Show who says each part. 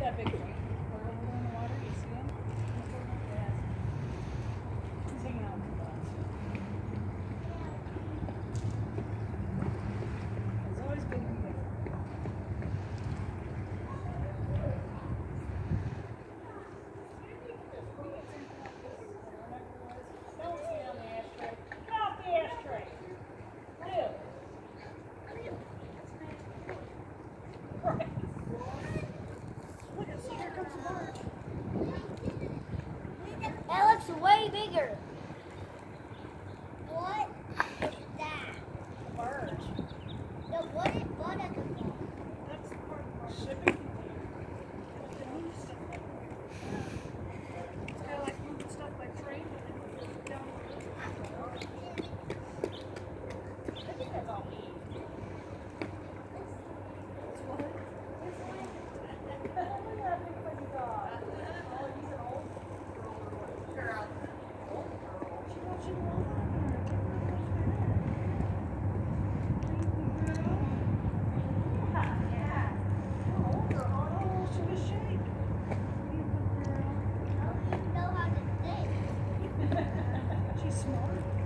Speaker 1: that big one. Over in the water, you see him? Yeah. He's hanging out with the dogs. It's always good to be there. Don't sit on the ashtray. Get off the ashtray. Live. Right. Look, see, here comes the barge.
Speaker 2: That looks way bigger. What is that?
Speaker 1: The barge.
Speaker 2: No, what is what at the bottom?
Speaker 1: That's the part of our shipping container. They move stuff like that. It's kind of like moving stuff by train, but then you move it down the river. I think that's all we eat. Look at that big fuzzy dog. Oh, he's an old girl. Old girl. She watching water. Yeah. Old girl. Oh, she was shaped.
Speaker 2: I don't even know how to say.
Speaker 1: She's smart.